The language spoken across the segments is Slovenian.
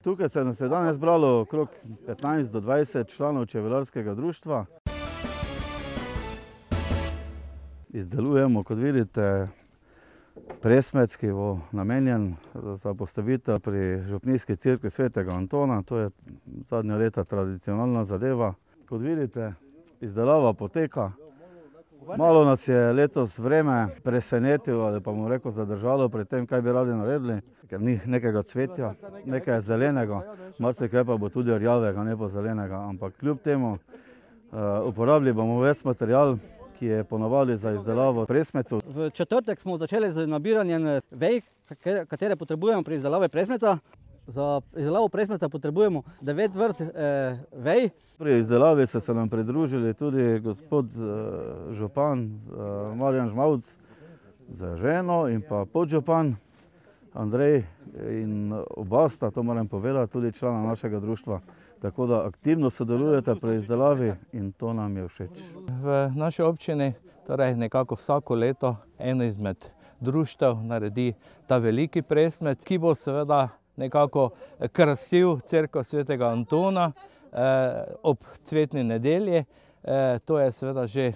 Tukaj se nas je danes zbralo okrog 15 do 20 članov čebelarskega društva. Izdelujemo, kot vidite, presmec, ki bo namenjen za postavitev pri župnijski cerkvi svetega Antona. To je zadnja leta tradicionalna zadeva. Kot vidite, izdelava poteka. Malo nas je letos vreme presenetilo ali pa bomo rekel zadržalo pri tem, kaj bi radi naredili, ker ni nekega cvetja, nekaj je zelenega, marsikaj pa bo tudi rjavega, ne pa zelenega, ampak kljub temu uporabili bomo ves material, ki je ponavadi za izdelavo presmecev. V četrtek smo začeli z nabiranjem vej, katere potrebujemo pri izdelavi presmeca. Za izdelavo presmeca potrebujemo 9 vrst vej. Pri izdelavi so se nam pridružili tudi gospod župan Marjan Žmavc z ženo in pa podžupan Andrej, in oba sta, to moram povedati, tudi člana našega društva. Tako da aktivno sodelujete pri izdelavi in to nam je všeč. V naši občini torej nekako vsako leto eno izmed društev naredi ta veliki presmec, ki bo seveda nekako krasil cerkev svetega Antona ob cvetni nedelji. To je seveda že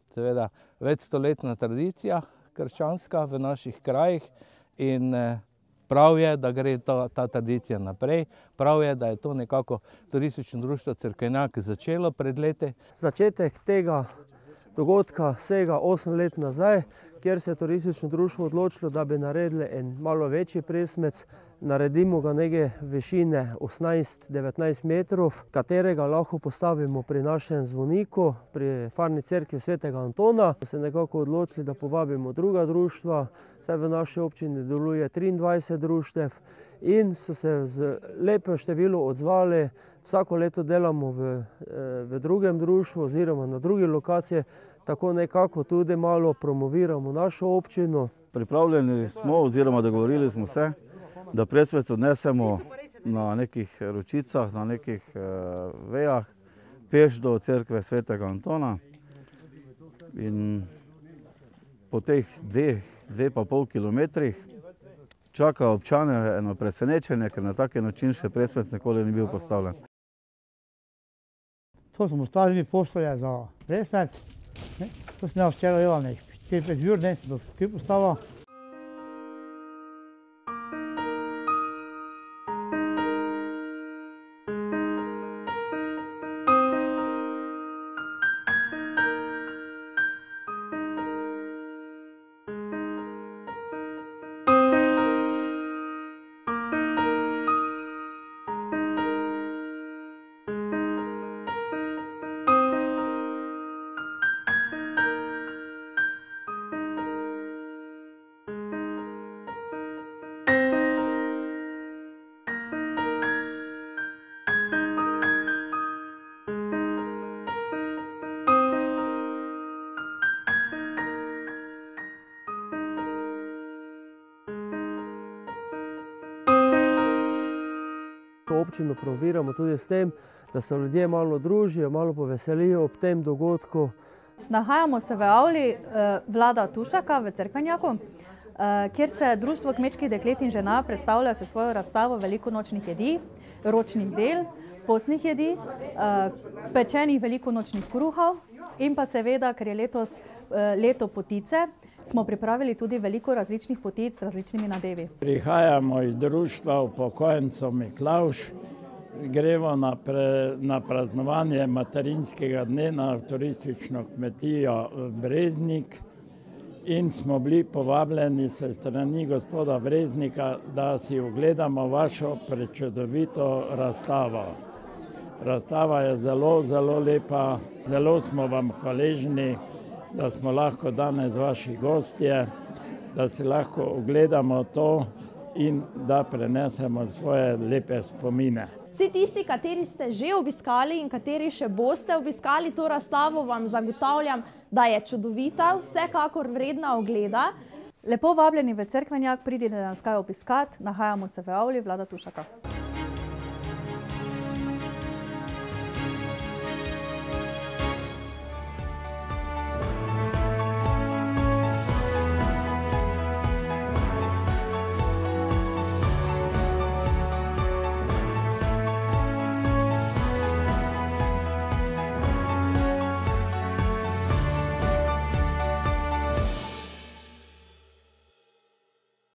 večstoletna tradicija krščanska v naših krajih in prav je, da gre ta tradicija naprej. Prav je, da je to nekako turistično društvo Cerkvenjak začelo pred leti. Začetek tega dogodka sega 8 let nazaj, kjer se je turistično društvo odločilo, da bi naredili en malo večji presmec. Naredimo ga neke višine 18-19 metrov, katerega lahko postavimo pri našem zvoniku, pri farni cerkvi svetega Antona. Se nekako odločili, da povabimo druga društva, saj v naši občini deluje 23 društev in so se z lepem številu odzvali. Vsako leto delamo v drugem društvu oziroma na drugi lokaciji, tako nekako tudi malo promoviramo našo občino. Pripravljeni smo oziroma dogovorili smo se, da presmec odnesemo na nekih ročicah, na nekih vejah, peš do cerkve svetega Antona. In po teh 2,5 kilometrih čaka občane eno presenečenje, ker na tak način še presmec nikoli ni bil postavljen. To smo stavili postolje za presmec. To sem jaz včeraj delal, 4-5 ur, sem to skupaj postavil. Občino promoviramo tudi s tem, da se ljudje malo družijo, malo poveselijo ob tem dogodku. Nahajamo se v avli Vlada Tušaka v Cerkvenjaku, kjer se Društvo kmečkih deklet in žena predstavlja se svojo razstavo velikonočnih jedi, ročnih del, postnih jedi, pečenih velikonočnih kruhov in pa seveda, ker je letos leto potice, smo pripravili tudi veliko različnih potic z različnimi nadevi. Prihajamo iz društva upokojencev Miklavž, gremo na praznovanje materinskega dne na turistično kmetijo Breznik in smo bili povabljeni s strani gospoda Breznika, da si ogledamo vašo prečudovito razstavo. Razstava je zelo, zelo lepa, zelo smo vam hvaležni, da smo lahko danes vaši gostje, da si lahko ogledamo to in da prenesemo svoje lepe spomine. Vsi tisti, kateri ste že obiskali in kateri še boste obiskali to razstavo, vam zagotavljam, da je čudovita, vsekakor vredna ogleda. Lepo vabljeni v Cerkvenjak, pridite nas kaj obiskat, nahajamo se v avli Vlada Tušaka.